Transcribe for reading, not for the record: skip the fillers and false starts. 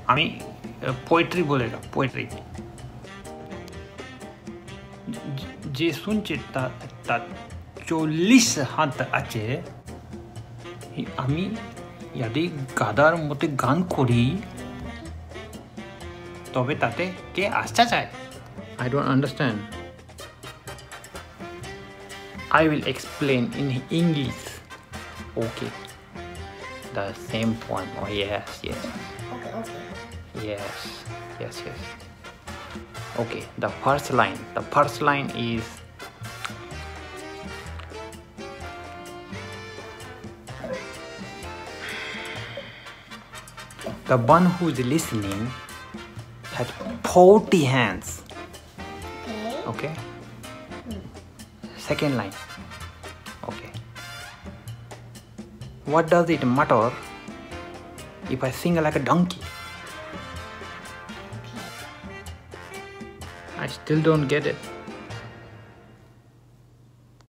আমি poetry বলেলাম, poetry যে শুনছে তার 40 হাত আছে। আমি যদি গাদার মতো গান করি তবে তাতে কে আসতে চায়? I don't understand. I will explain in English. Okay. The same poem. Oh yes. Okay. Yes. Okay, the first line is the one who is listening has 40 hands. Okay. Second line. Okay. What does it matter if I sing like a donkey? I still don't get it.